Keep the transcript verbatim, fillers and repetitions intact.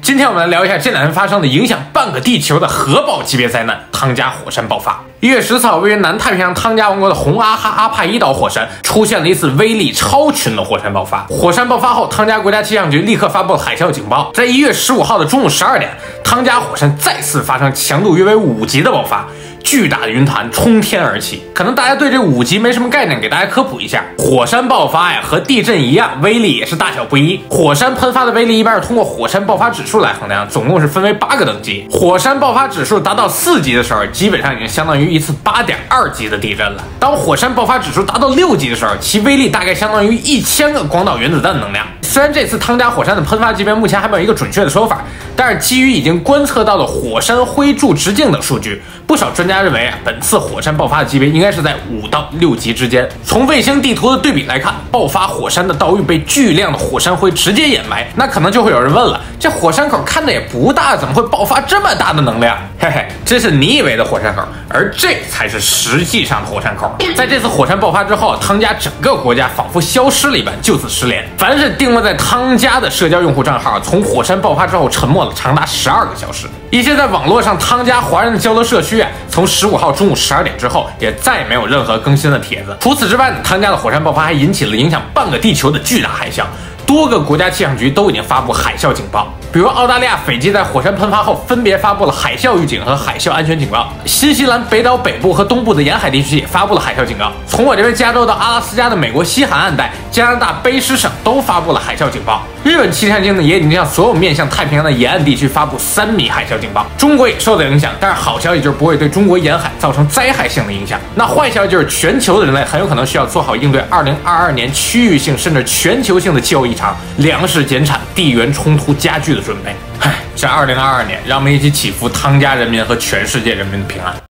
今天我们来聊一下这两天发生的影响半个地球的核爆级别灾难——汤加火山爆发。一月十四号，位于南太平洋汤加王国的红阿哈阿帕伊岛火山出现了一次威力超群的火山爆发。火山爆发后，汤加国家气象局立刻发布了海啸警报。在一月十五号的中午十二点，汤加火山再次发生强度约为五级的爆发。 巨大的云团冲天而起，可能大家对这五级没什么概念，给大家科普一下：火山爆发呀，和地震一样，威力也是大小不一。火山喷发的威力一般是通过火山爆发指数来衡量，总共是分为八个等级。火山爆发指数达到四级的时候，基本上已经相当于一次八点二级的地震了。当火山爆发指数达到六级的时候，其威力大概相当于一千个广岛原子弹的能量。虽然这次汤加火山的喷发级别目前还没有一个准确的说法，但是基于已经观测到的火山灰柱直径等数据，不少专家认为啊，本次火山爆发的级别应该是在五到六级之间。从卫星地图的对比来看，爆发火山的岛屿被巨量的火山灰直接掩埋，那可能就会有人问了：这火山口看着也不大，怎么会爆发这么大的能量？嘿嘿，这是你以为的火山口，而这才是实际上的火山口。在这次火山爆发之后，汤加整个国家仿佛消失了一般，就此失联。凡是定位在汤加的社交用户账号，从火山爆发之后沉默了长达十二个小时。一些在网络上汤加华人的交流社区啊，从十五号中午十二点之后，也再也没有任何更新的帖子。除此之外呢，汤加的火山爆发还引起了影响半个地球的巨大海啸。 多个国家气象局都已经发布海啸警报，比如澳大利亚斐济在火山喷发后分别发布了海啸预警和海啸安全警告，新西兰北岛北部和东部的沿海地区也发布了海啸警告。从我这边加州到阿拉斯加的美国西海岸带、加拿大卑诗省都发布了海啸警报。日本气象厅呢也已经向所有面向太平洋的沿岸地区发布三米海啸警报。中国也受到影响，但是好消息就是不会对中国沿海造成灾害性的影响。那坏消息就是全球的人类很有可能需要做好应对二零二二年区域性甚至全球性的气候异常、粮食减产、地缘冲突加剧的准备。唉，这二零二二年，让我们一起祈福汤加人民和全世界人民的平安。